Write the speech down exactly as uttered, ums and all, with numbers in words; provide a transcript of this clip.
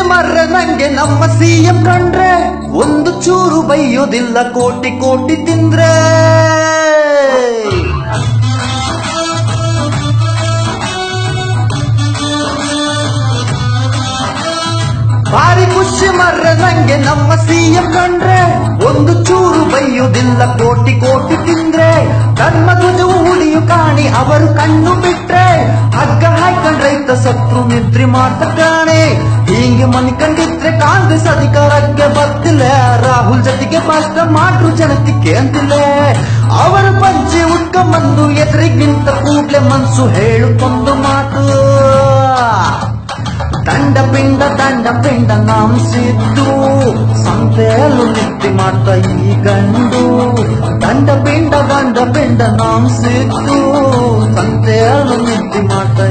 ಮರ್ರೆ ನಂಗೆ ನಮ್ಮ ಸಿಎಂ ಕಂಡ್ರೆ ಒಂದು ಚೂರು ಬೈಯೋದಿಲ್ಲ ಕೋಟಿ ಕೋಟಿ ತಿಂದ್ರೆ ಭಾರಿ ಖುಷಿ ಮರ್ರೆ ನಂಗೆ ನಮ್ಮ ಸಿಎಂ ಕಂಡ್ರೆ ಒಂದು ಚೂರು ಬೈಯೋದಿಲ್ಲ ಕೋಟಿ ಕೋಟಿ ತಿಂದ್ರೆ ಧರ್ಮ ಧ್ವಜವು ಹುಲಿಯು ಕಾಣಿ ಅವರು ಕಣ್ಣು ಬಿಟ್ರೆ ಹಗ್ಗ ಹಾಕೊಂಡ್ ರೈತ ಸತ್ರು ನಿದ್ರೆ ಮಾಡ್ತ ಕಾಣೆ ಹೀಗೆ ಮನ್ಕಂಡಿದ್ರೆ ಕಾಂಗ್ರೆಸ್ ಅಧಿಕಾರಕ್ಕೆ ಬರ್ತಿಲ್ಲ ರಾಹುಲ್ ಜೊತೆಗೆ ಭಾಷಣ ಮಾಡ್ರು ಜನತಿಗೆ ಅಂತಿಲ್ಲ ಅವರು ಪಂಚೆ ಉಟ್ಕೊಂಬಂದು ಎದುರಿಗೆ ನಿಂತ ಕೂಡ್ಲೆ ಮನ್ಸು ಹೇಳುತ್ತೊಂದು ಮಾತು ದಂಡ ಪಿಂಡ ದಂಡ ಪಿಂಡ ನಾಂಸಿದ್ದು ಸಂತೆಯಲ್ಲೂ ನಿತ್ತಿ ಮಾಡ್ತಾ ಈ ಗಂಡು ದಂಡ ಪಿಂಡ ದಂಡ ಪಿಂಡ ನಾಂಸಿದ್ದು ಸಂತೆಯಲ್ಲೂ ನಿತ್ತಿ ಮಾಡ್ತಾ